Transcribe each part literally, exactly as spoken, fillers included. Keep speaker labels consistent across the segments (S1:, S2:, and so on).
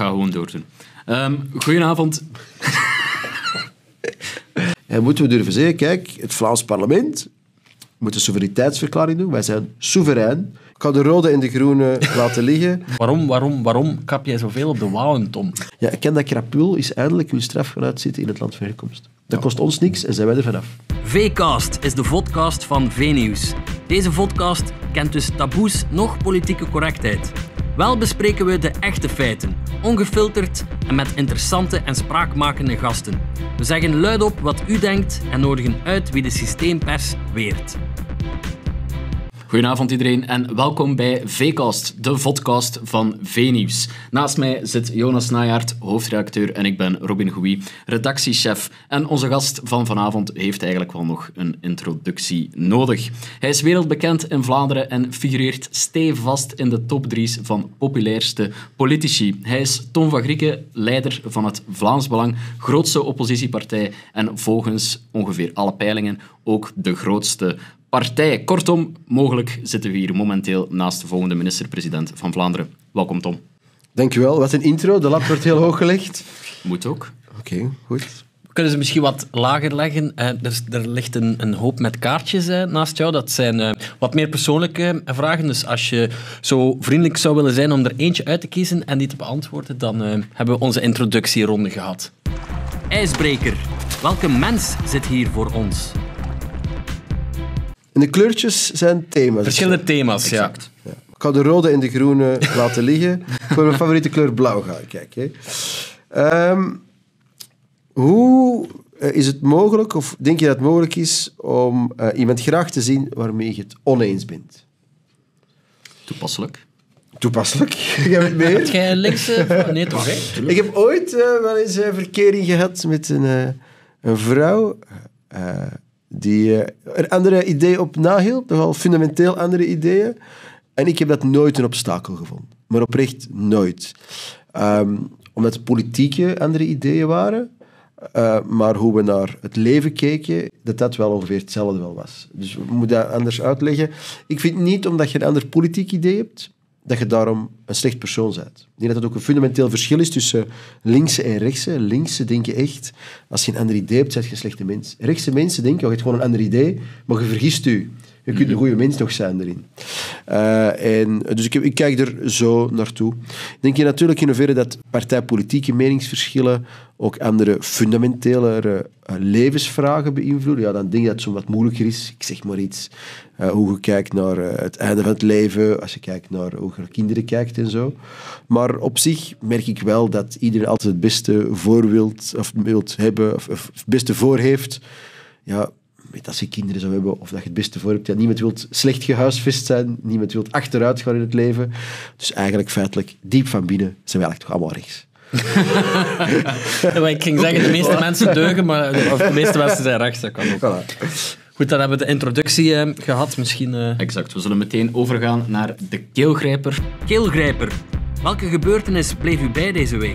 S1: ga gewoon doordoen. Um, goedenavond.
S2: En moeten we durven zeggen, kijk, het Vlaams parlement moet een soevereiniteitsverklaring doen. Wij zijn soeverein. Ik ga de rode en de groene laten liggen.
S3: Waarom, waarom, waarom kap jij zoveel op de wouwen, Tom?
S2: Ja, ik ken dat krapul is eindelijk hun straf gaan uitzitten in het land van herkomst. Dat kost ons niks en zijn wij er vanaf.
S3: V-Cast is de vodcast van V-Nieuws. Deze vodcast kent dus taboes nog politieke correctheid. Wel bespreken we de echte feiten, ongefilterd en met interessante en spraakmakende gasten. We zeggen luidop wat u denkt en nodigen uit wie de systeempers weert.
S1: Goedenavond iedereen en welkom bij V-Cast, de vodcast van V-Nieuws. Naast mij zit Jonas Najaert, hoofdredacteur, en ik ben Robin Gouy, redactiechef. En onze gast van vanavond heeft eigenlijk wel nog een introductie nodig. Hij is wereldbekend in Vlaanderen en figureert stevast in de top drie's van populairste politici. Hij is Tom van Grieken, leider van het Vlaams Belang, grootste oppositiepartij en volgens ongeveer alle peilingen ook de grootste partij. Kortom, mogelijk zitten we hier momenteel naast de volgende minister-president van Vlaanderen. Welkom, Tom.
S2: Dankjewel. Wat een intro. De lat wordt heel hoog gelegd.
S1: Moet ook.
S2: Oké, okay, goed.
S3: We kunnen ze misschien wat lager leggen. Uh, er, er ligt een, een hoop met kaartjes uh, naast jou. Dat zijn uh, wat meer persoonlijke uh, vragen. Dus als je zo vriendelijk zou willen zijn om er eentje uit te kiezen en die te beantwoorden, dan uh, hebben we onze introductieronde gehad. IJsbreker. Welke mens zit hier voor ons?
S2: En de kleurtjes zijn thema's.
S3: Verschillende thema's,
S1: exact.
S2: Ja. Ik ga de rode en de groene laten liggen. Voor mijn favoriete kleur blauw ga ik kijken. Um, hoe is het mogelijk, of denk je dat het mogelijk is, om uh, iemand graag te zien waarmee je het oneens bent?
S1: Toepasselijk.
S2: Toepasselijk? Ga je mee?
S3: Heb jij een linkse... Nee, toch? Hè?
S2: Ik heb ooit uh, wel eens een verkering gehad met een, uh, een vrouw... Uh, die uh, er andere ideeën op nahield, nogal fundamenteel andere ideeën. En ik heb dat nooit een obstakel gevonden. Maar oprecht nooit. Um, omdat het politieke andere ideeën waren, uh, maar hoe we naar het leven keken, dat dat wel ongeveer hetzelfde wel was. Dus we moeten dat anders uitleggen. Ik vind niet, omdat je een ander politiek idee hebt, dat je daarom een slecht persoon bent. Ik denk dat het ook een fundamenteel verschil is tussen linkse en rechtse. Linkse denken echt, als je een ander idee hebt, ben je een slechte mens. Rechtse mensen denken, oh, je hebt gewoon een ander idee, maar je vergist u. Je kunt een goede mens nog zijn erin. Uh, en, dus ik, ik kijk er zo naartoe. Ik denk je natuurlijk in hoeverre dat partijpolitieke meningsverschillen ook andere fundamentele uh, levensvragen beïnvloeden. Ja, dan denk ik dat het zo wat moeilijker is. Ik zeg maar iets. Uh, hoe je kijkt naar uh, het einde van het leven, als je kijkt naar hoe je naar kinderen kijkt en zo. Maar op zich merk ik wel dat iedereen altijd het beste voor wilt, of wilt hebben, of, of het beste voor heeft. Ja, als je kinderen zou hebben, of dat je het beste voor hebt. Ja, niemand wil slecht gehuisvest zijn, niemand wil achteruit gaan in het leven. Dus eigenlijk feitelijk, diep van binnen, zijn we eigenlijk toch allemaal rechts.
S3: Ja, ik ging zeggen, de meeste mensen deugen, maar de, of de meeste mensen zijn rechts, dat kan ook.
S2: Voilà.
S3: Goed, dan hebben we de introductie uh, gehad. Misschien, uh...
S1: Exact, we zullen meteen overgaan naar de keelgrijper.
S3: Keelgrijper. Welke gebeurtenis bleef u bij deze week?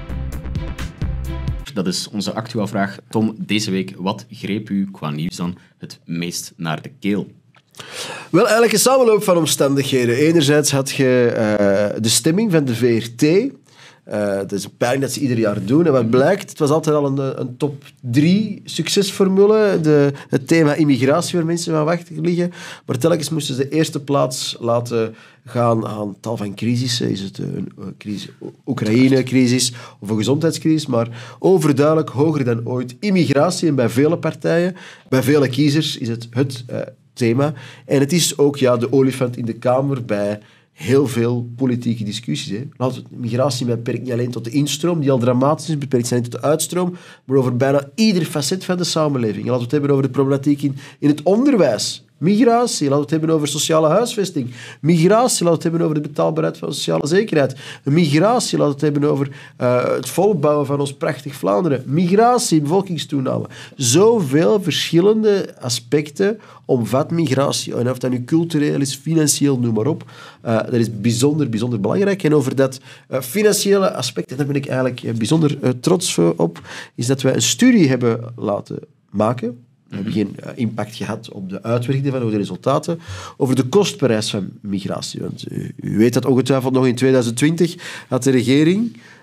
S1: Dat is onze actuele vraag. Tom, deze week, wat greep u qua nieuws dan het meest naar de keel?
S2: Wel, eigenlijk een samenloop van omstandigheden. Enerzijds had je uh, de stemming van de V R T. Uh, dat is een peiling dat ze ieder jaar doen. En wat blijkt, het was altijd al een, een top drie succesformule. De, het thema immigratie, waar mensen van wachten liggen. Maar telkens moesten ze de eerste plaats laten gaan aan tal van crisissen. Is het een, een crisis, Oekraïne-crisis of een gezondheidscrisis. Maar overduidelijk hoger dan ooit immigratie. En bij vele partijen, bij vele kiezers, is het het uh, thema. En het is ook ja, de olifant in de kamer bij heel veel politieke discussies. Hè. Laten we migratie beperkt niet alleen tot de instroom, die al dramatisch is, beperkt zijn niet tot de uitstroom, maar over bijna ieder facet van de samenleving. Laten we het hebben over de problematiek in, in het onderwijs. Migratie, laten we het hebben over sociale huisvesting. Migratie, laten we het hebben over de betaalbaarheid van sociale zekerheid. Migratie, laten we het hebben over uh, het volbouwen van ons prachtig Vlaanderen. Migratie, bevolkingstoename. Zoveel verschillende aspecten omvat migratie. En of dat nu cultureel is, financieel, noem maar op. Uh, dat is bijzonder, bijzonder belangrijk. En over dat uh, financiële aspect, en daar ben ik eigenlijk uh, bijzonder uh, trots op, is dat wij een studie hebben laten maken. We hebben geen uh, impact gehad op de uitwerking van de resultaten, over de kostprijs van migratie. Want uh, u weet dat ongetwijfeld nog in tweeduizend twintig had de regering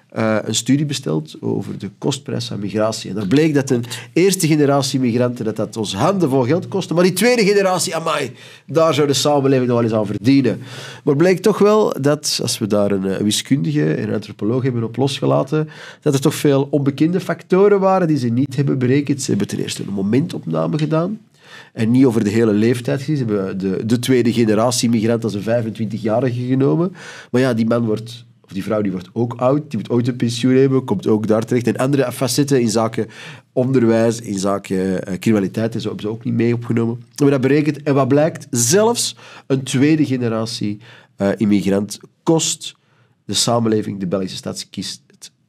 S2: uh, een studie besteld over de kostprijs van migratie. En daar bleek dat de eerste generatie migranten dat dat ons handenvol geld kostte, maar die tweede generatie, amai, daar zou de samenleving nog wel eens aan verdienen. Maar bleek toch wel dat, als we daar een, een wiskundige en een antropoloog hebben op losgelaten, dat er toch veel onbekende factoren waren die ze niet hebben berekend. Ze hebben ten eerste een momentopname gedaan. En niet over de hele leeftijd gezien. Ze hebben de, de tweede generatie migrant als een vijfentwintigjarige genomen. Maar ja, die man wordt, of die vrouw die wordt ook oud. Die moet ooit een pensioen hebben, komt ook daar terecht. En andere facetten in zaken onderwijs, in zaken uh, criminaliteit en zo hebben ze ook niet mee opgenomen. We hebben dat berekend. En wat blijkt? Zelfs een tweede generatie uh, immigrant kost de samenleving, de Belgische stadskiest,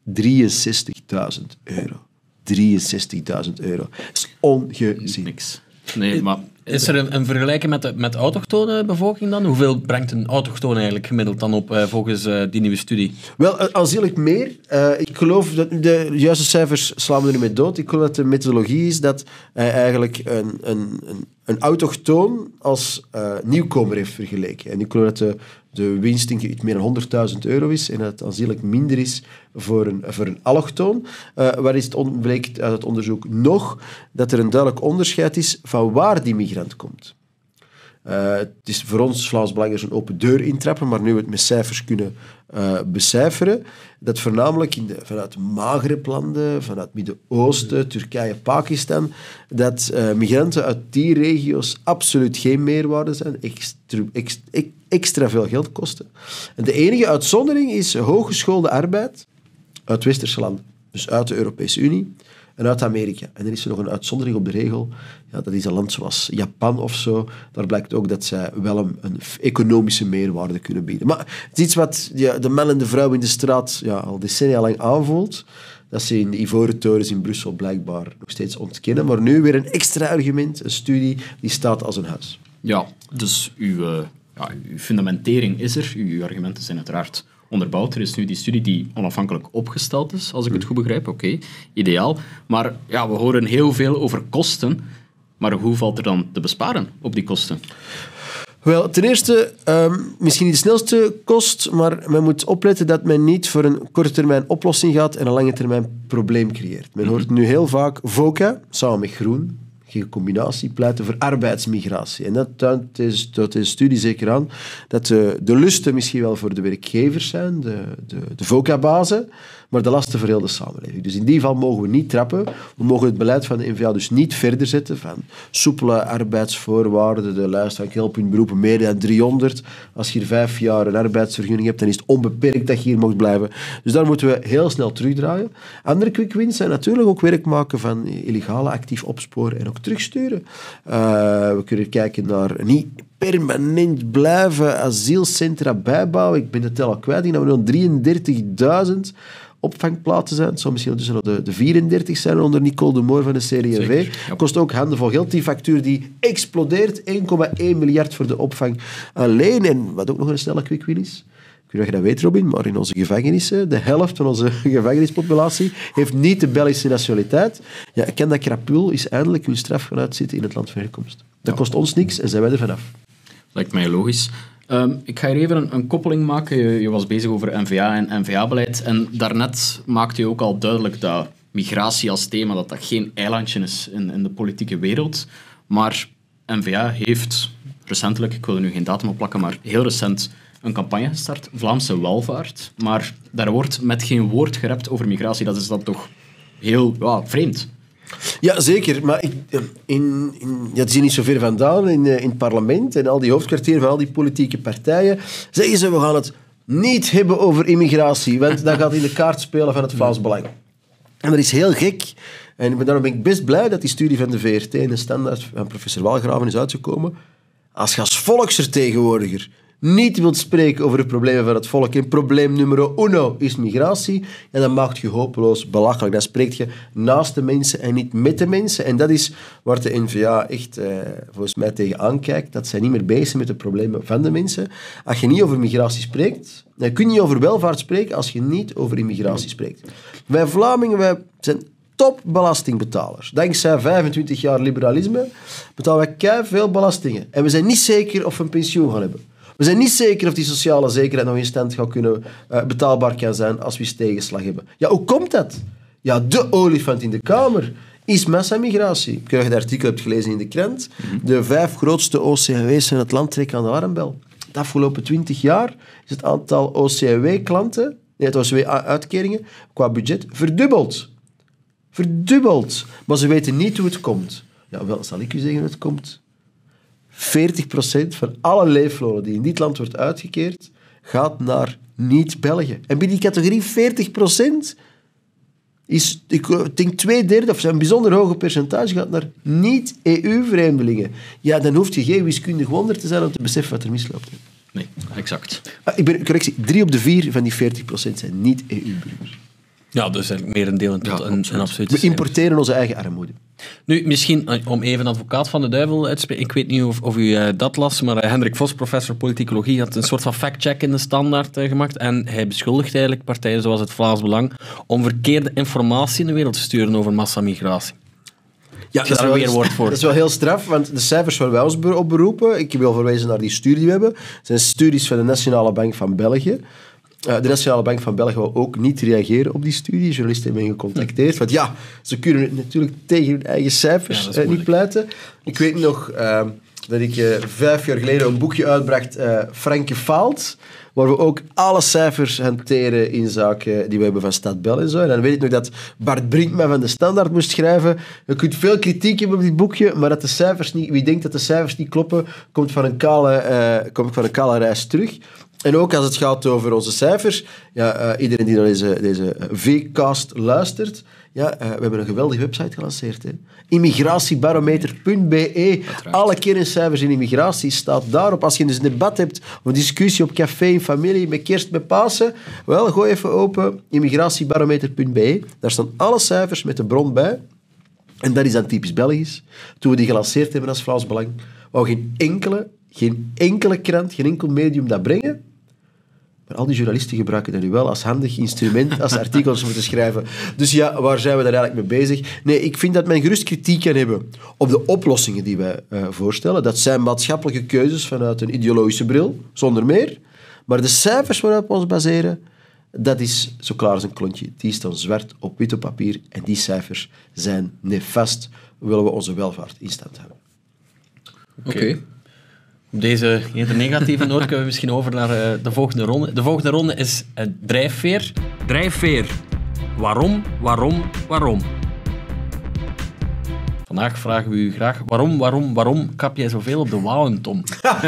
S2: drieënzestigduizend euro. drieënzestigduizend euro. Dat is ongezien.
S1: Niks. Nee, maar...
S3: Is er een, een vergelijking met de met de autochtone bevolking dan? Hoeveel brengt een autochtone eigenlijk gemiddeld dan op uh, volgens uh, die nieuwe studie?
S2: Wel, uh, aanzienlijk meer. Uh, ik geloof dat de juiste cijfers slaan we er niet mee dood. Ik geloof dat de methodologie is dat hij eigenlijk een, een, een, een autochtoon als uh, nieuwkomer heeft vergeleken. En ik geloof dat de, de winst denk ik iets meer dan honderdduizend euro is en dat het aanzienlijk minder is voor een, voor een allochtoon. Uh, waar is het on- bleek uit het onderzoek nog dat er een duidelijk onderscheid is van waar die migrant komt. Uh, het is voor ons Vlaams Belangers een open deur intrappen, maar nu we het met cijfers kunnen uh, becijferen, dat voornamelijk in de, vanuit Maghreb-landen, vanuit het Midden-Oosten, Turkije, Pakistan, dat uh, migranten uit die regio's absoluut geen meerwaarde zijn, extra, extra, extra veel geld kosten. En de enige uitzondering is hooggeschoolde arbeid uit westerse landen, dus uit de Europese Unie en uit Amerika. En dan is er nog een uitzondering op de regel. Ja, dat is een land zoals Japan of zo. Daar blijkt ook dat zij wel een, een economische meerwaarde kunnen bieden. Maar het is iets wat ja, de man en de vrouw in de straat ja, al decennia lang aanvoelt. Dat ze in de Ivoren Torens in Brussel blijkbaar nog steeds ontkennen. Maar nu weer een extra argument, een studie, die staat als een huis.
S1: Ja, dus uw, uh, ja, uw fundamentering is er. Uw argumenten zijn uiteraard onderbouwd. Er is nu die studie die onafhankelijk opgesteld is, als ik het goed begrijp. Oké, okay, ideaal. Maar ja, we horen heel veel over kosten. Maar hoe valt er dan te besparen op die kosten?
S2: Wel, ten eerste, um, misschien niet de snelste kost, maar men moet opletten dat men niet voor een korte termijn oplossing gaat en een lange termijn probleem creëert. Men hoort nu heel vaak VOCA, samen met Groen, geen combinatie, pleiten voor arbeidsmigratie. En dat toont deze, toont deze studie zeker aan, dat de, de lusten misschien wel voor de werkgevers zijn, de, de, de VOCA-bazen, maar de lasten voor heel de samenleving. Dus in die geval mogen we niet trappen. We mogen het beleid van de N V A dus niet verder zetten van soepele arbeidsvoorwaarden, de lijst van kelpuntberoepen meer dan driehonderd. Als je hier vijf jaar een arbeidsvergunning hebt, dan is het onbeperkt dat je hier mag blijven. Dus daar moeten we heel snel terugdraaien. Andere quick wins zijn natuurlijk ook werk maken van illegale actief opsporen en ook terugsturen. Uh, we kunnen kijken naar niet permanent blijven asielcentra bijbouwen. Ik ben het tel al kwijt. Ik denk dat we nog drieëndertigduizend opvangplaatsen zijn. Het zou misschien ondertussen nog de, de vierendertig zijn onder Nicole de Moor van de C D V. Zeker, ja. Kost ook handenvol geld. Die factuur die explodeert. één komma één miljard voor de opvang alleen. En wat ook nog een snelle quick win is. Ik weet niet of je dat weet, Robin, maar in onze gevangenissen, de helft van onze gevangenispopulatie heeft niet de Belgische nationaliteit. Ja, ik ken dat krapul is eindelijk hun straf gaan uitzitten in het land van herkomst. Dat kost ons niks en zijn wij er vanaf.
S1: Lijkt mij logisch. Um, ik ga hier even een, een koppeling maken. Je, je was bezig over N V A en N V A-beleid. En daarnet maakte je ook al duidelijk dat migratie als thema dat dat geen eilandje is in, in de politieke wereld. Maar N V A heeft recentelijk, ik wil er nu geen datum op plakken, maar heel recent een campagne gestart, Vlaamse welvaart. Maar daar wordt met geen woord gerept over migratie. Dat is dan toch heel ja, vreemd.
S2: Ja, zeker. Maar ik, in, in, ja, het is hier niet zo ver vandaan in, in het parlement en al die hoofdkwartieren van al die politieke partijen zeggen ze, we gaan het niet hebben over immigratie, want dat gaat in de kaart spelen van het Vlaams Belang. En dat is heel gek. En daarom ben ik best blij dat die studie van de V R T en de standaard van professor Walgraven is uitgekomen. Als je als volksvertegenwoordiger niet wilt spreken over de problemen van het volk en probleem nummer uno is migratie, en dan maakt je hopeloos belachelijk. Dan spreekt je naast de mensen en niet met de mensen. En dat is waar de N V A echt eh, volgens mij tegen aankijkt, dat zij niet meer bezig zijn met de problemen van de mensen. Als je niet over migratie spreekt, dan kun je niet over welvaart spreken als je niet over immigratie spreekt. Wij Vlamingen, wij zijn topbelastingbetalers. Dankzij vijfentwintig jaar liberalisme betalen wij keiveel belastingen. En we zijn niet zeker of we een pensioen gaan hebben. We zijn niet zeker of die sociale zekerheid nog in stand gaat kunnen uh, betaalbaar kan zijn als we eens tegenslag hebben. Ja, hoe komt dat? Ja, de olifant in de kamer is massamigratie. Ik weet dat je het artikel hebt gelezen in de krant. Mm-hmm. De vijf grootste O C W's in het land trekken aan de alarmbel. De afgelopen twintig jaar is het aantal O C W-klanten, nee, het O C W-uitkeringen, qua budget verdubbeld. Verdubbeld. Maar ze weten niet hoe het komt. Ja, wel, zal ik u zeggen hoe het komt? veertig procent van alle leeflonen die in dit land wordt uitgekeerd, gaat naar niet-België. En binnen die categorie veertig procent is, ik denk twee derde, of een bijzonder hoge percentage, gaat naar niet-E U-vreemdelingen. Ja, dan hoef je geen wiskundig wonder te zijn om te beseffen wat er misloopt.
S1: Nee, exact.
S2: Ah, ik ben, correctie, drie op de vier van die veertig procent zijn niet-E U-burgers.
S3: Ja, dus eigenlijk meer een deel tot
S1: ja,
S3: een, een absolute.
S2: We importeren onze eigen armoede.
S3: Nu, misschien om even advocaat van de duivel uit te spreken. Ik weet niet of, of u uh, dat las, maar uh, Hendrik Vos, professor politicologie, had een soort van fact-check in de Standaard uh, gemaakt. En hij beschuldigt eigenlijk partijen zoals het Vlaams Belang om verkeerde informatie in de wereld te sturen over massamigratie.
S2: Ja, dat is, wel, weer woord voor. Dat is wel heel straf, want de cijfers waar wij ons op beroepen, ik heb al verwezen naar die studie die we hebben, zijn studies van de Nationale Bank van België. Uh, de Nationale Bank van België wil ook niet reageren op die studie. Journalisten hebben hen gecontacteerd. Want ja, ze kunnen natuurlijk tegen hun eigen cijfers ja, uh, niet pleiten. Ik weet nog uh, dat ik uh, vijf jaar geleden een boekje uitbracht, uh, Franke Faalt, waar we ook alle cijfers hanteren in zaken die we hebben van Stad Bel en zo. En dan weet ik nog dat Bart Brinkman van de Standaard moest schrijven. Je kunt veel kritiek hebben op dit boekje, maar dat de cijfers niet, wie denkt dat de cijfers niet kloppen, komt van een kale, uh, komt van een kale reis terug. En ook als het gaat over onze cijfers, ja, uh, iedereen die naar deze, deze V-cast luistert, ja, uh, we hebben een geweldige website gelanceerd. Hè. immigratiebarometer punt b e. Alle kerncijfers in immigratie staat daarop. Als je dus een debat hebt of een discussie op café in familie, met kerst, met Pasen, wel, gooi even open immigratiebarometer punt b e. Daar staan alle cijfers met de bron bij. En dat is dan typisch Belgisch. Toen we die gelanceerd hebben als Vlaams Belang, wou geen enkele, geen enkele krant, geen enkel medium dat brengen. Maar al die journalisten gebruiken dat nu wel als handig instrument, als artikels moeten schrijven. Dus ja, waar zijn we daar eigenlijk mee bezig? Nee, ik vind dat men gerust kritiek kan hebben op de oplossingen die wij uh, voorstellen. Dat zijn maatschappelijke keuzes vanuit een ideologische bril, zonder meer. Maar de cijfers waarop we ons baseren, dat is zo klaar als een klontje. Die staan zwart op wit op papier en die cijfers zijn nefast. Willen we onze welvaart in stand houden.
S3: Oké. Okay. Op deze eerder negatieve noot kunnen we misschien over naar uh, de volgende ronde. De volgende ronde is uh, drijfveer. Drijfveer. Waarom, waarom, waarom? Vandaag vragen we u graag, waarom, waarom, waarom kap jij zoveel op de Walen, Tom?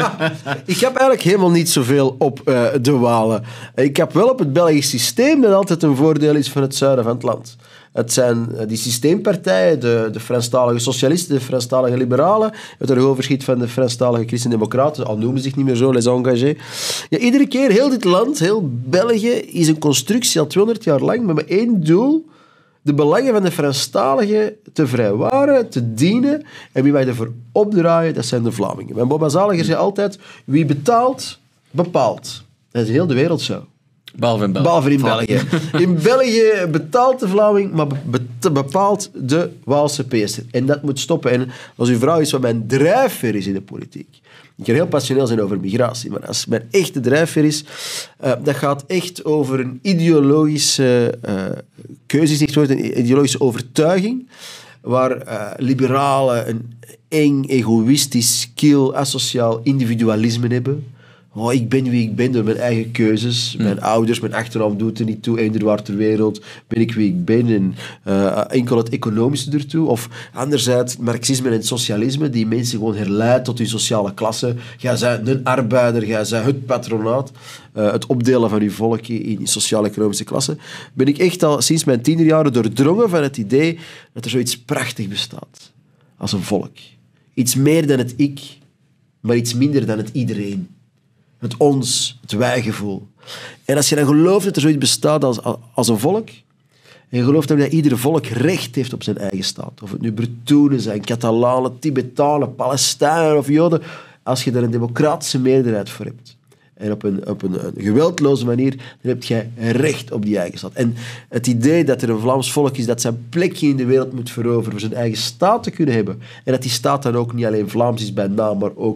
S2: Ik heb eigenlijk helemaal niet zoveel op uh, de Walen. Ik heb wel op het Belgisch systeem dat altijd een voordeel is van het zuiden van het land. Het zijn die systeempartijen, de, de Franstalige socialisten, de Franstalige liberalen, het overschiet van de Franstalige christendemocraten, al noemen ze zich niet meer zo, les engagés. Ja, iedere keer, heel dit land, heel België, is een constructie al tweehonderd jaar lang, met maar één doel: de belangen van de Franstaligen te vrijwaren, te dienen. En wie wij ervoor opdraaien, dat zijn de Vlamingen. Mijn Boba Zaliger zei altijd, wie betaalt, bepaalt. Dat is heel de wereld zo.
S3: Behalve in België.
S2: Behalve in België. In België betaalt de Vlaming, maar be- bepaalt de Waalse P S R. En dat moet stoppen. En als uw vraag is wat mijn drijfveer is in de politiek. Ik kan heel passioneel zijn over migratie, maar als mijn echte drijfveer is, uh, dat gaat echt over een ideologische uh, keuze, zegt wordt, een ideologische overtuiging, waar uh, liberalen een eng, egoïstisch, kil, asociaal individualisme hebben. Oh, ik ben wie ik ben door mijn eigen keuzes. Mijn mm. ouders, mijn achternaam doet er niet toe. Eender waar ter wereld ben ik wie ik ben. En uh, enkel het economische ertoe. Of anderzijds marxisme en socialisme, die mensen gewoon herleidt tot hun sociale klasse. Jij bent een arbeider, jij bent het patronaat. Uh, het opdelen van uw volk in sociaal-economische klassen. Ben ik echt al sinds mijn tienerjaren doordrongen van het idee dat er zoiets prachtig bestaat. Als een volk. Iets meer dan het ik, maar iets minder dan het iedereen. Het ons, het wij-gevoel. En als je dan gelooft dat er zoiets bestaat als, als een volk, en je gelooft dat iedere volk recht heeft op zijn eigen staat, of het nu Bretonen zijn, Catalanen, Tibetanen, Palestijnen of Joden, als je daar een democratische meerderheid voor hebt, en op een, op een, een geweldloze manier, dan heb je recht op die eigen staat. En het idee dat er een Vlaams volk is dat zijn plekje in de wereld moet veroveren, voor zijn eigen staat te kunnen hebben, en dat die staat dan ook niet alleen Vlaams is bij naam, maar ook qua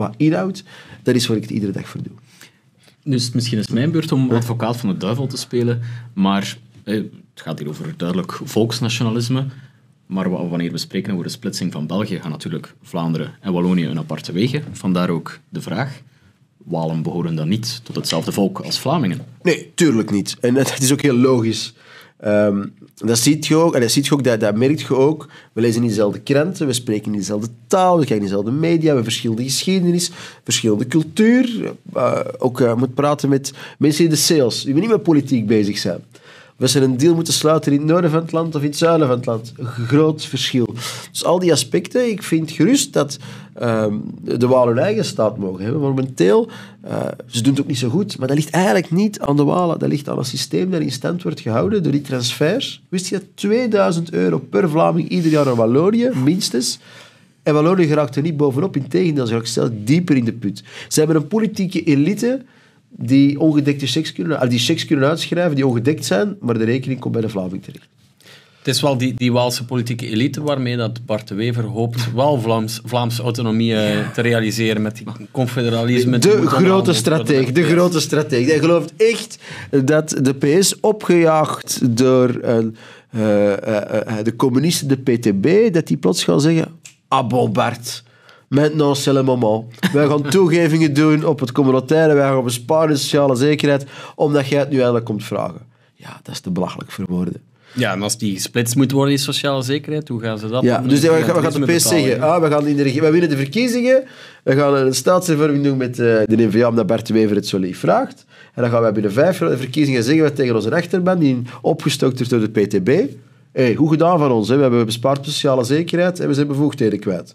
S2: qua inhoud, dat is waar ik het iedere dag voor doe.
S1: Nu is het misschien eens mijn beurt om advocaat van de duivel te spelen, maar eh, het gaat hier over duidelijk volksnationalisme. Maar wanneer we spreken over de splitsing van België, gaan natuurlijk Vlaanderen en Wallonië een aparte wegen. Vandaar ook de vraag, Walen behoren dan niet tot hetzelfde volk als Vlamingen?
S2: Nee, tuurlijk niet. En dat is ook heel logisch. Um, dat ziet je ook, en dat, ziet je ook dat, dat merk je ook. We lezen in dezelfde kranten, we spreken in dezelfde taal, we kijken in dezelfde media, we hebben verschillende geschiedenis, verschillende cultuur. Uh, ook uh, moet praten met mensen in de sales, die niet met politiek bezig zijn. We ze een deal moeten sluiten in het noorden van het land of in het zuiden van het land. Een groot verschil. Dus al die aspecten, ik vind gerust dat um, de Walen hun eigen staat mogen hebben. Momenteel, uh, ze doen het ook niet zo goed, maar dat ligt eigenlijk niet aan de Walen. Dat ligt aan een systeem dat in stand wordt gehouden door die transfers. Wist je dat? tweeduizend euro per Vlaming ieder jaar naar Wallonië, minstens. En Wallonië geraakt er niet bovenop. Integendeel, ze geraakt zelfs dieper in de put. Ze hebben een politieke elite die ongedekte checks kunnen, die checks kunnen uitschrijven, die ongedekt zijn, maar de rekening komt bij de Vlaming terecht.
S3: Het is wel die, die Waalse politieke elite waarmee dat Bart de Wever hoopt wel Vlaams, Vlaamse autonomie ja. te realiseren met die confederalisme.
S2: De grote strateeg, de grote strateeg. Hij gelooft echt dat de P S, opgejaagd door uh, uh, uh, uh, de communisten, de P T B, dat die plots gaan zeggen, ah bon Bart, maintenant c'est le moment. Wij gaan toegevingen doen op het communautaire, wij gaan besparen in sociale zekerheid, omdat jij het nu eindelijk komt vragen. Ja, dat is te belachelijk voor woorden.
S3: Ja, en als die gesplitst moet worden in sociale zekerheid, hoe gaan ze dat
S2: ja,
S3: doen?
S2: Dus we gaan, gaan de P S zeggen, ah, we, gaan in de reg- we winnen de verkiezingen, we gaan een staatshervorming doen met uh, de N V A, omdat Bart de Wever het zo lief vraagt. En dan gaan wij binnen vijf jaar de verkiezingen zeggen we tegen onze achterban, die opgestookt is door de P T B. Hey, goed gedaan van ons, hè. We hebben bespaard op sociale zekerheid en we zijn bevoegdheden kwijt.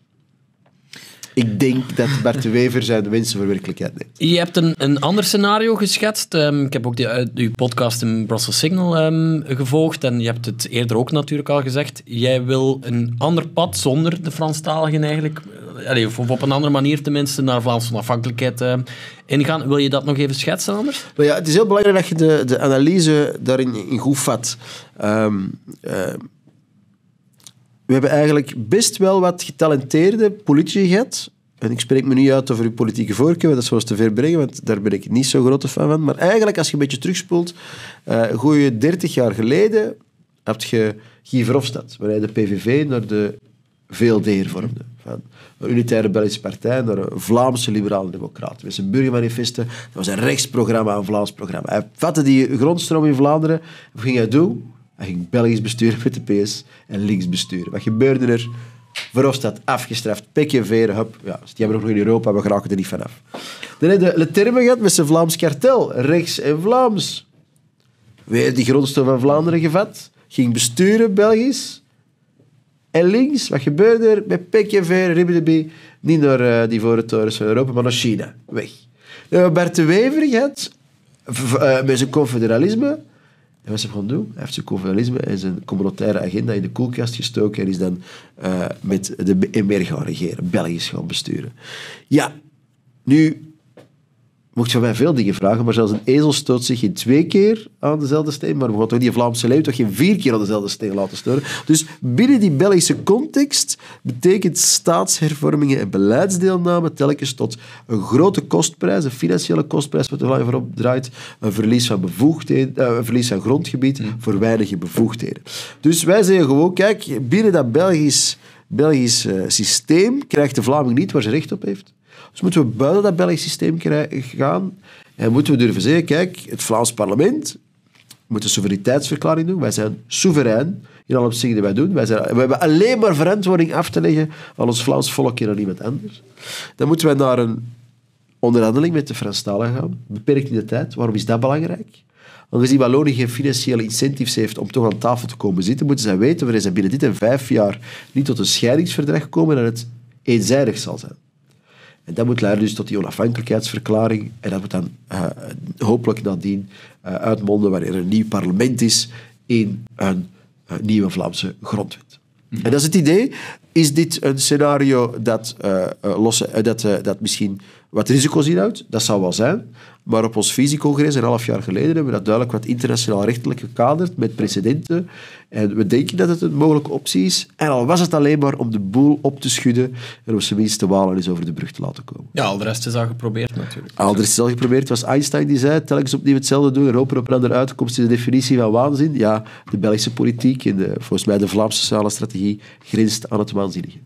S2: Ik denk dat Bart de Wever zijn wensen voor werkelijkheid neemt.
S3: Je hebt een, een ander scenario geschetst. Um, ik heb ook die, uh, uw podcast in Brussels Signal um, gevolgd en je hebt het eerder ook natuurlijk al gezegd. Jij wil een ander pad zonder de Franstaligen eigenlijk, uh, of op een andere manier tenminste, naar Vlaamse onafhankelijkheid uh, ingaan. Wil je dat nog even schetsen anders?
S2: Maar ja, het is heel belangrijk dat je de, de analyse daarin in goed vat. Um, uh, We hebben eigenlijk best wel wat getalenteerde politici gehad. En ik spreek me niet uit over uw politieke voorkeur, dat zou eens te ver brengen, want daar ben ik niet zo grote fan van. Maar eigenlijk, als je een beetje terugspoelt, uh, goeie dertig jaar geleden had je Guy Verhofstadt, waar hij de P V V naar de V L D hervormde. Van een unitaire Belgische partij naar een Vlaamse liberale democraat. Met zijn burgermanifesten, dat was een rechtsprogramma, een Vlaams programma. Hij vatte die grondstroom in Vlaanderen. Wat ging hij doen? Hij ging Belgisch besturen met de P S en links besturen. Wat gebeurde er? Verhofstadt afgestraft, pekje veren, hup. Ja, die hebben nog in Europa, we geraken er niet vanaf. Dan heb je de termen gehad met zijn Vlaams kartel, rechts en Vlaams. Weer die grondstof van Vlaanderen gevat, ging besturen Belgisch en links. Wat gebeurde er? Met pekje veren, ribbedebie, niet naar uh, die vorentorens van Europa, maar naar China. Weg. Dan hebben we Bart de Wever gehad, v- uh, met zijn confederalisme. En wat is hij gaan doen? Hij heeft zijn confederalisme en zijn communautaire agenda in de koelkast gestoken en is dan uh, met de M R gaan regeren, Belgisch gaan besturen. Ja, nu mocht je van mij veel dingen vragen, maar zelfs een ezel stoot zich geen twee keer aan dezelfde steen, maar we gaan toch die Vlaamse leeuw toch geen vier keer aan dezelfde steen laten storen. Dus binnen die Belgische context betekent staatshervormingen en beleidsdeelname telkens tot een grote kostprijs, een financiële kostprijs wat er lang voorop draait, een verlies van bevoegdheden, een verlies van grondgebied mm. voor weinige bevoegdheden. Dus wij zeggen gewoon, kijk, binnen dat Belgisch, Belgisch uh, systeem krijgt de Vlaming niet waar ze recht op heeft. Dus moeten we buiten dat Belgisch systeem gaan en moeten we durven zeggen, kijk, het Vlaams parlement moet een soevereiniteitsverklaring doen. Wij zijn soeverein in alle opzichten die wij doen. Wij, zijn, wij hebben alleen maar verantwoording af te leggen aan ons Vlaams volk en aan niemand anders. Dan moeten wij naar een onderhandeling met de Franstaligen gaan, beperkt in de tijd. Waarom is dat belangrijk? Aangezien Wallonië geen financiële incentives heeft om toch aan tafel te komen zitten, moeten zij weten wanneer zij binnen dit en vijf jaar niet tot een scheidingsverdrag komen en het eenzijdig zal zijn. En dat moet leiden dus tot die onafhankelijkheidsverklaring. En dat moet dan uh, hopelijk nadien uh, uitmonden wanneer er een nieuw parlement is in een uh, nieuwe Vlaamse grondwet. Mm-hmm. En dat is het idee. Is dit een scenario dat, uh, uh, losse, uh, dat, uh, dat misschien wat risico's inhoudt, dat zou wel zijn. Maar op ons visiecongres een half jaar geleden hebben we dat duidelijk wat internationaal rechtelijk gekaderd met precedenten. En we denken dat het een mogelijke optie is. En al was het alleen maar om de boel op te schudden en om zijn minste Walen eens over de brug te laten komen.
S3: Ja, al de rest is al geprobeerd natuurlijk.
S2: Al de rest is al geprobeerd. Het was Einstein die zei, telkens opnieuw hetzelfde doen en hopen op een andere uitkomst is de definitie van waanzin. Ja, de Belgische politiek en de, volgens mij de Vlaamse sociale strategie grenst aan het waanzinnige.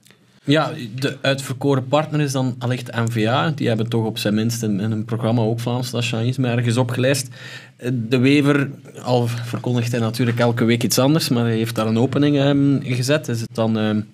S3: Ja, de uitverkoren partner is dan allicht N V A. Die hebben toch op zijn minst in een programma ook Vlaams nationalisme ergens opgelijst. De Wever, al verkondigt hij natuurlijk elke week iets anders, maar hij heeft daar een opening um, gezet. Is het dan um,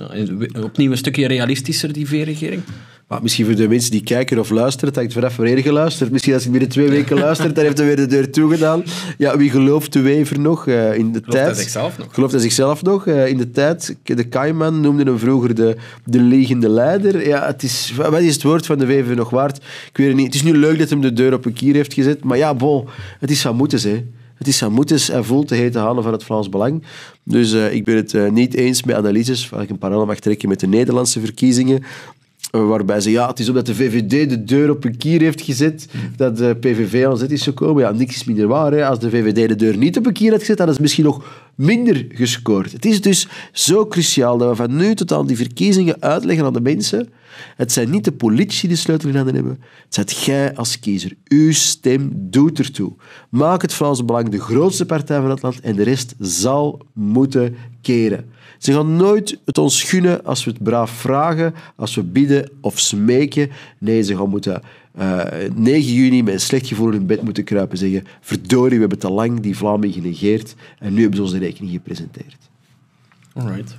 S3: ja, opnieuw een stukje realistischer, die V-regering?
S2: Maar misschien voor de mensen die kijken of luisteren, het hangt vanaf wanneer je geluisterd. Misschien als je binnen twee weken luistert, dan heeft hij weer de deur toegedaan. Ja, wie gelooft de Wever nog uh, in de
S3: gelooft
S2: tijd?
S3: Hij zichzelf nog?
S2: Gelooft hij zichzelf nog uh, in de tijd? De Kaiman noemde hem vroeger de, de liegende leider. Ja, het is, wat is het woord van de Wever nog waard? Ik weet het niet. Het is nu leuk dat hij de deur op een kier heeft gezet, maar ja, bon, het is van moeders, hè. Het is van moeders en voelt de hete hanen van het Vlaams Belang. Dus uh, ik ben het uh, niet eens met analyses, waar ik een parallel mag trekken met de Nederlandse verkiezingen, waarbij ze, ja, het is omdat de V V D de deur op een kier heeft gezet dat de P V V aan zet is gekomen. Ja, niks is minder waar. Hè. Als de V V D de deur niet op een kier had gezet, dan is het misschien nog minder gescoord. Het is dus zo cruciaal dat we van nu tot aan die verkiezingen uitleggen aan de mensen. Het zijn niet de politici die de sleutel in handen hebben. Het zijt jij als kiezer. Uw stem doet ertoe. Maak het Vlaams Belang de grootste partij van het land en de rest zal moeten keren. Ze gaan nooit het ons gunnen als we het braaf vragen, als we bidden of smeken. Nee, ze gaan moeten uh, negen juni met een slecht gevoel in bed moeten kruipen en zeggen verdorie, we hebben te lang die Vlaming genegeerd en nu hebben ze ons de rekening gepresenteerd.
S3: Alright.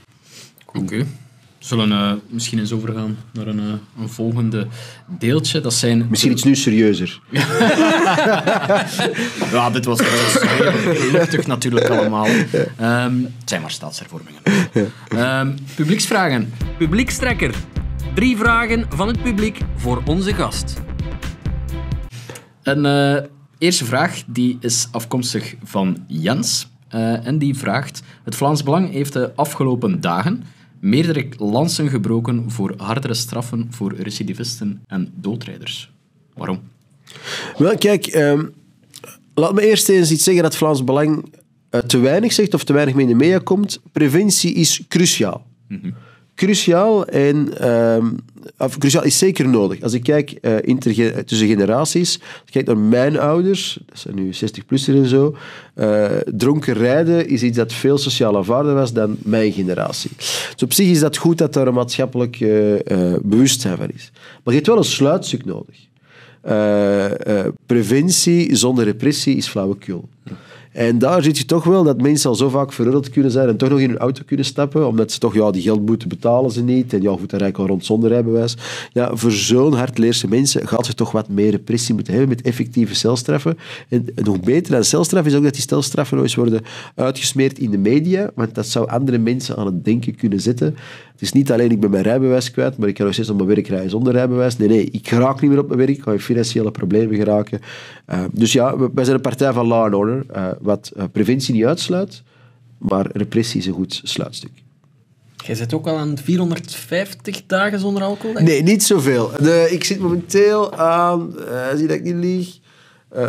S1: Oké. Okay. We zullen uh, misschien eens overgaan naar een, uh, een volgende deeltje. Dat zijn...
S2: Misschien iets nu serieuzer.
S1: Ja, dit was heel luchtig natuurlijk allemaal. Um, het zijn maar staatshervormingen. Um, publieksvragen.
S3: Publiekstrekker. Drie vragen van het publiek voor onze gast.
S1: Een uh, eerste vraag die is afkomstig van Jens. Uh, en die vraagt... Het Vlaams Belang heeft de afgelopen dagen meerdere lansen gebroken voor hardere straffen voor recidivisten en doodrijders. Waarom?
S2: Wel, kijk, um, laat me eerst eens iets zeggen dat Vlaams Belang uh, te weinig zegt of te weinig mee in de media komt. Preventie is cruciaal. Mm-hmm. Cruciaal en um, of, cruciaal is zeker nodig. Als ik kijk uh, interge- tussen generaties, als ik kijk naar mijn ouders, dat zijn nu zestig-plussers en zo, uh, dronken rijden is iets dat veel sociaal aanvaarder was dan mijn generatie. Dus op zich is dat goed dat daar een maatschappelijk uh, uh, bewustzijn van is. Maar je hebt wel een sluitstuk nodig. Uh, uh, preventie zonder repressie is flauwekul. En daar zie je toch wel dat mensen al zo vaak veroordeeld kunnen zijn en toch nog in hun auto kunnen stappen, omdat ze toch, ja, die geldboete betalen ze niet en ja, goed, dan rijden al rond zonder rijbewijs. Ja, voor zo'n hardleerse mensen gaat er toch wat meer repressie moeten hebben met effectieve celstraffen. En, en nog beter dan celstraffen is ook dat die celstraffen nog eens worden uitgesmeerd in de media, want dat zou andere mensen aan het denken kunnen zetten. Het is niet alleen ik ben mijn rijbewijs kwijt, maar ik kan nog steeds op mijn werk rijden zonder rijbewijs. Nee, nee, ik raak niet meer op mijn werk, ik ga in financiële problemen geraken. Uh, dus ja, wij zijn een partij van law and order, uh, wat uh, preventie niet uitsluit, maar repressie is een goed sluitstuk.
S3: Jij zit ook al aan vierhonderdvijftig dagen zonder alcohol? Denk?
S2: Nee, niet zoveel. De, ik zit momenteel aan, uh, zie dat ik niet lieg, uh,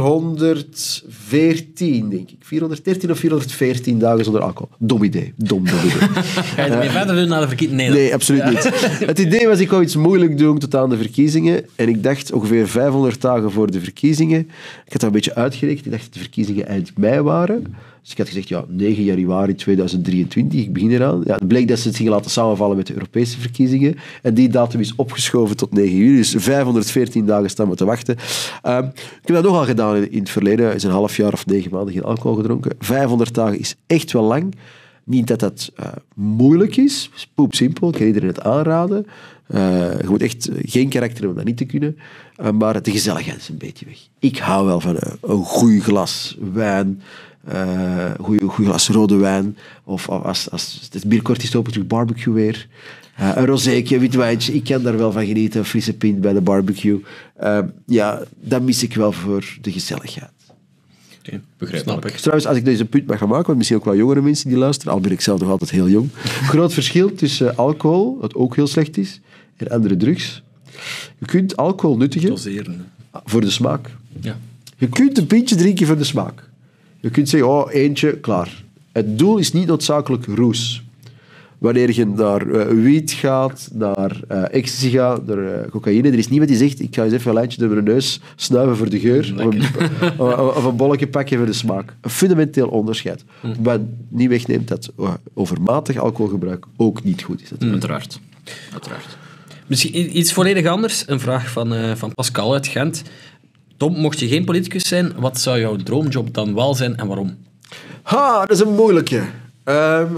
S2: vierhonderdveertien, denk ik. vierhonderddertien of vierhonderdveertien dagen zonder alcohol. Dom idee. Dom, dom idee.
S3: Ga je ermee uh, verder doen na de verkiezingen? Nee,
S2: nee, absoluut ja. niet. Het idee was, ik wou iets moeilijk doen tot aan de verkiezingen. En ik dacht, ongeveer vijfhonderd dagen voor de verkiezingen. Ik had dat een beetje uitgerekend. Ik dacht dat de verkiezingen eind mei waren. Dus ik had gezegd, ja, negen januari tweeduizend drieëntwintig, ik begin eraan. Ja, het bleek dat ze het gingen laten samenvallen met de Europese verkiezingen. En die datum is opgeschoven tot negen juli. Dus vijfhonderdveertien dagen staan we te wachten. Um, ik heb dat nogal gedaan in, in het verleden. Is een half jaar of negen maanden geen alcohol gedronken. vijfhonderd dagen is echt wel lang. Niet dat dat uh, moeilijk is. Het is poepsimpel. Ik kan iedereen het aanraden. Uh, je moet echt geen karakter hebben om dat niet te kunnen. Uh, maar de gezelligheid is een beetje weg. Ik hou wel van een, een goed glas wijn. Een uh, goed glas rode wijn. Of als, als het bierkort is, open terug barbecue weer. Uh, een rozeetje, wit wijntje. Ik kan daar wel van genieten. Een frisse pint bij de barbecue. Uh, ja, dat mis ik wel voor de gezelligheid.
S3: Okay, begrijpelijk. Snap ik.
S2: Trouwens, als ik deze punt mag gaan maken, want misschien ook wel jongere mensen die luisteren, al ben ik zelf nog altijd heel jong. Groot verschil tussen alcohol, wat ook heel slecht is, en andere drugs. Je kunt alcohol nuttigen
S3: Doseren.
S2: voor de smaak.
S3: Ja.
S2: Je kunt een pintje drinken voor de smaak. Je kunt zeggen, oh, eentje, klaar. Het doel is niet noodzakelijk roes. Wanneer je naar uh, wiet gaat, naar uh, ecstasy gaat, naar uh, cocaïne, er is niemand die zegt, ik ga eens even een lijntje door mijn neus snuiven voor de geur, of een, of een bolletje pakken voor de smaak. Een fundamenteel onderscheid. Mm. Wat niet wegneemt dat uh, overmatig alcoholgebruik ook niet goed is.
S1: Mm. Uiteraard. Uiteraard.
S3: Misschien iets volledig anders. Een vraag van, uh, van Pascal uit Gent. Tom, mocht je geen politicus zijn, wat zou jouw droomjob dan wel zijn en waarom?
S2: Ha, dat is een moeilijke. Um,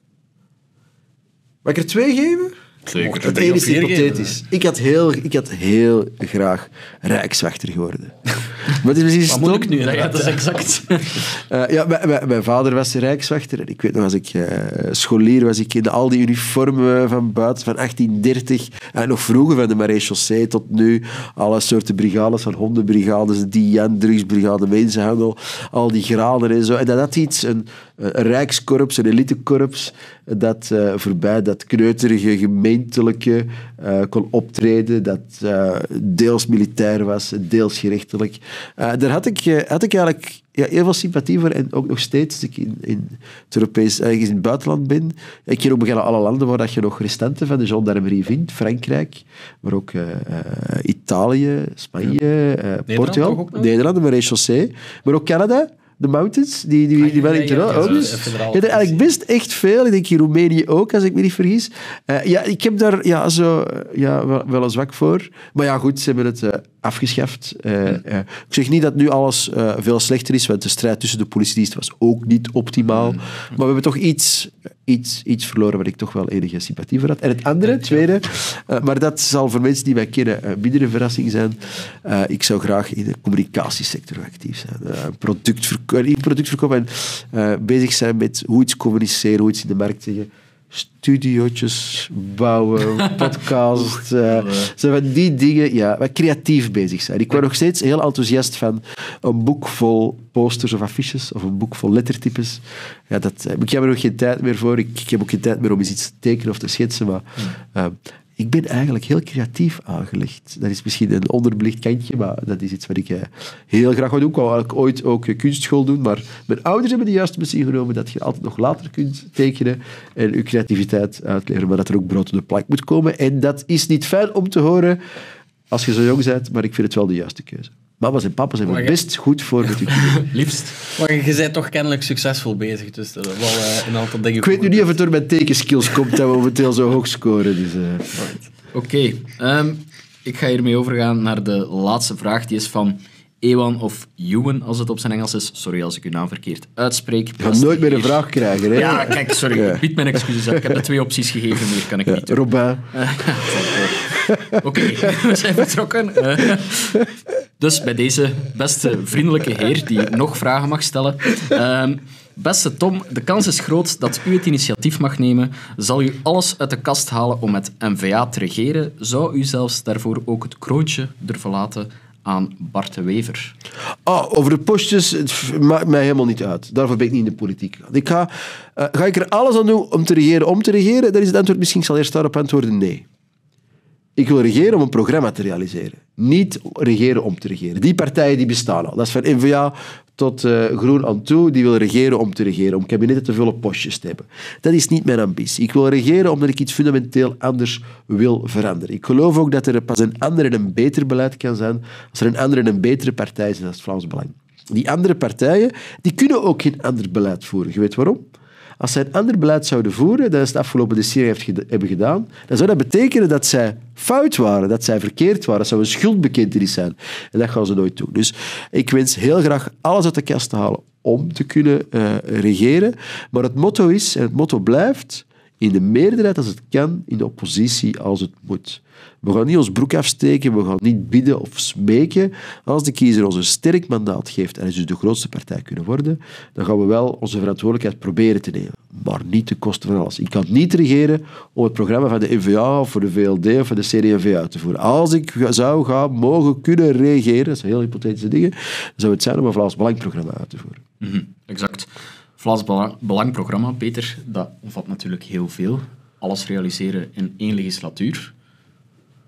S2: mag ik er twee geven?
S1: Zeker.
S2: Het ene is hypothetisch. Ik had, heel, ik had heel graag rijkswachter geworden. Maar het is misschien
S3: wat moeilijk nu, dat is exact.
S2: Uh, ja, mijn, mijn, mijn vader was rijkswachter. En ik weet nog, als ik uh, scholier was, ik in al die uniformen van buiten, van achttien dertig, en nog vroeger van de Maréchaussee tot nu, alle soorten brigades, van hondenbrigades, Diane, drugsbrigade, mensenhandel, al die graden en zo. En dat had iets, een, een rijkskorps, een elitekorps, dat uh, voorbij dat kneuterige, gemeentelijke uh, kon optreden, dat uh, deels militair was, deels gerechtelijk. Uh, daar had ik, uh, had ik eigenlijk ja, heel veel sympathie voor en ook nog steeds als ik in, in het Europees, ergens in het buitenland ben. Ik ken ook bijna alle landen waar dat je nog restanten van de gendarmerie vindt. Frankrijk, maar ook uh, uh, Italië, Spanje, uh, Portugal, Nederland, de Maréchaussee, maar ook Canada. De mountains, die, die, die wel in Toronto ook. Dus je hebt er eigenlijk best echt veel. Ik denk in Roemenië ook, als ik me niet vergis. Uh, ja, ik heb daar ja, zo, ja, wel, wel een zwak voor. Maar ja, goed, ze hebben het uh, afgeschaft. Uh, uh, ik zeg niet dat nu alles uh, veel slechter is, want de strijd tussen de politiediensten was ook niet optimaal. Mm. Maar we hebben toch iets, iets, iets verloren waar ik toch wel enige sympathie voor had. En het andere, het tweede, uh, maar dat zal voor mensen die mij kennen uh, minder een verrassing zijn. Uh, ik zou graag in de communicatiesector actief zijn. Uh, productverkoop. In productverkoop en uh, bezig zijn met hoe iets communiceren, hoe iets in de markt zeggen. Studiootjes bouwen, podcast. Uh, zo van die dingen, ja, wat creatief bezig zijn. Ik word nog steeds heel enthousiast van een boek vol posters of affiches of een boek vol lettertypes. Ja, dat, ik heb er nog geen tijd meer voor. Ik, ik heb ook geen tijd meer om eens iets te tekenen of te schetsen, maar uh, ik ben eigenlijk heel creatief aangelegd. Dat is misschien een onderbelicht kantje, maar dat is iets wat ik uh, heel graag wil doen. Ik wou eigenlijk ooit ook uh, kunstschool doen, maar mijn ouders hebben de juiste beslissing genomen dat je altijd nog later kunt tekenen en je creativiteit uitleren, maar dat er ook brood op de plank moet komen. En dat is niet fijn om te horen als je zo jong bent, maar ik vind het wel de juiste keuze. Mama's en papa's hebben er best goed voor met je kinderen.
S3: Liefst. Maar je bent toch kennelijk succesvol bezig, dus dat is wel uh, een aantal dingen.
S2: Ik weet nu niet of het door mijn tekenskills komt dat we momenteel zo hoog scoren. Dus, uh.
S1: Oké, okay, um, ik ga hiermee overgaan naar de laatste vraag. Die is van Ewan of Ewan, als het op zijn Engels is. Sorry als ik uw naam verkeerd uitspreek.
S2: Je gaat nooit meer een vraag krijgen, hè?
S1: Ja, kijk, sorry. Ja. Ik bied mijn excuses uit. Ik heb de twee opties gegeven, meer kan ik
S2: ja,
S1: niet doen.
S2: Robin.
S1: Oké, okay, we zijn vertrokken. Uh, dus bij deze beste vriendelijke heer, die nog vragen mag stellen. Uh, beste Tom, de kans is groot dat u het initiatief mag nemen. Zal u alles uit de kast halen om met N V A te regeren? Zou u zelfs daarvoor ook het kroontje durven laten aan Bart de Wever?
S2: Oh, over de postjes, het maakt mij helemaal niet uit. Daarvoor ben ik niet in de politiek. Ik ga, uh, ga ik er alles aan doen om te regeren, om te regeren? Dan is het antwoord misschien, ik zal eerst daarop antwoorden, nee. Ik wil regeren om een programma te realiseren. Niet regeren om te regeren. Die partijen die bestaan al. Dat is van N V A tot uh, Groen aan toe. Die willen regeren om te regeren. Om kabinetten te vullen, postjes te hebben. Dat is niet mijn ambitie. Ik wil regeren omdat ik iets fundamenteel anders wil veranderen. Ik geloof ook dat er pas een ander en een beter beleid kan zijn als er een andere en een betere partij is. Dat is het Vlaams Belang. Die andere partijen die kunnen ook geen ander beleid voeren. Je weet waarom? Als zij een ander beleid zouden voeren, dat is het afgelopen decennia hebben gedaan, dan zou dat betekenen dat zij fout waren, dat zij verkeerd waren. Dat zou een schuldbekentenis zijn. En dat gaan ze nooit doen. Dus ik wens heel graag alles uit de kast te halen om te kunnen uh, regeren. Maar het motto is, en het motto blijft, in de meerderheid als het kan, in de oppositie als het moet. We gaan niet ons broek afsteken, we gaan niet bidden of smeken. Als de kiezer ons een sterk mandaat geeft en is dus de grootste partij kunnen worden, dan gaan we wel onze verantwoordelijkheid proberen te nemen. Maar niet ten koste van alles. Ik kan niet regeren om het programma van de N V A of voor de V L D of voor de C D en V uit te voeren. Als ik zou gaan mogen kunnen regeren, dat zijn heel hypothetische dingen, dan zou het zijn om een Vlaams Belangprogramma uit te voeren.
S1: Mm-hmm, exact. Vlaams Belangprogramma, Peter, dat omvat natuurlijk heel veel. Alles realiseren in één legislatuur.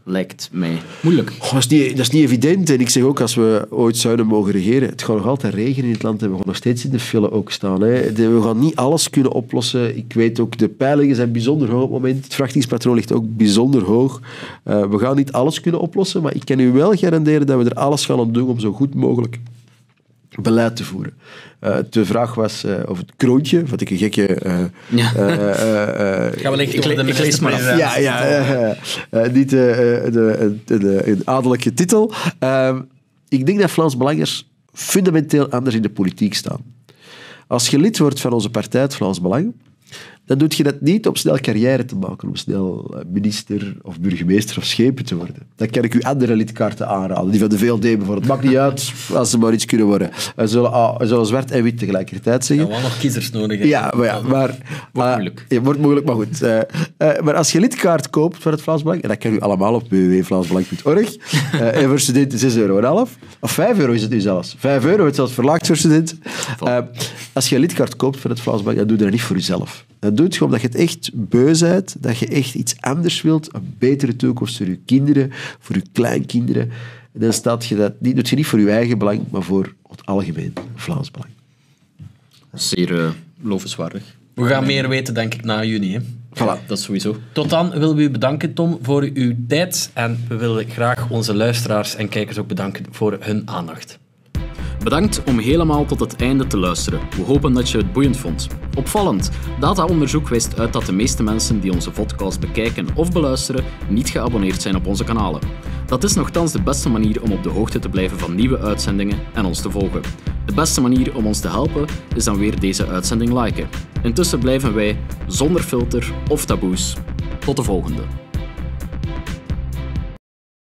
S1: lijkt mij moeilijk.
S2: Oh, dat, is niet, dat is niet evident. En ik zeg ook, als we ooit zouden mogen regeren, het gaat nog altijd regenen in het land en we gaan nog steeds in de file ook staan. Hè. De, we gaan niet alles kunnen oplossen. Ik weet ook, de peilingen zijn bijzonder hoog op het moment. Het verwachtingspatroon ligt ook bijzonder hoog. Uh, we gaan niet alles kunnen oplossen, maar ik kan u wel garanderen dat we er alles gaan aan doen om zo goed mogelijk beleid te voeren. Uh, de vraag was uh, over het kroontje, wat ik een gekke... Uh,
S1: ja.
S2: uh, uh, uh,
S3: Gaan we leggen
S1: ik, le- ik lees maar af.
S2: Ja, ja uh, uh, niet uh, de, de, de, een adellijke titel. Uh, ik denk dat Vlaams-Belangers fundamenteel anders in de politiek staan. Als je lid wordt van onze partij, het Vlaams Belang, dan doe je dat niet om snel carrière te maken, om snel minister of burgemeester of schepen te worden. Dan kan ik u andere lidkaarten aanraden, die van de V L D bijvoorbeeld. Het maakt niet uit als ze maar iets kunnen worden. We zullen, ah, we zullen zwart en wit tegelijkertijd zeggen.
S3: Ja, we hebben nog kiezers nodig. Hè?
S2: Ja, maar... Ja, maar
S1: wordt
S2: uh,
S1: moeilijk.
S2: Ja, wordt moeilijk, maar goed. Uh, uh, maar als je lidkaart koopt van het Vlaams Belang, en dat kan u allemaal op w w w punt vlaamsbelang punt org, uh, en voor studenten zes euro en half, of vijf euro is het nu zelfs. vijf euro, het zelfs verlaagd voor studenten. Uh, als je een lidkaart koopt van het Vlaams Belang, dan doe je dat niet voor jezelf. Dat doet je omdat je het echt beu bent, dat je echt iets anders wilt, een betere toekomst voor je kinderen, voor je kleinkinderen. En dan staat je dat niet, doet je niet voor je eigen belang, maar voor het algemeen Vlaams Belang.
S1: Zeer uh, lovenswaardig.
S3: We gaan meer weten, denk ik, na juni. Hè?
S1: Voilà, dat is sowieso.
S3: Tot dan willen we u bedanken, Tom, voor uw tijd. En we willen graag onze luisteraars en kijkers ook bedanken voor hun aandacht.
S1: Bedankt om helemaal tot het einde te luisteren. We hopen dat je het boeiend vond. Opvallend, dataonderzoek wijst uit dat de meeste mensen die onze podcast bekijken of beluisteren niet geabonneerd zijn op onze kanalen. Dat is nochtans de beste manier om op de hoogte te blijven van nieuwe uitzendingen en ons te volgen. De beste manier om ons te helpen is dan weer deze uitzending liken. Intussen blijven wij zonder filter of taboes. Tot de volgende.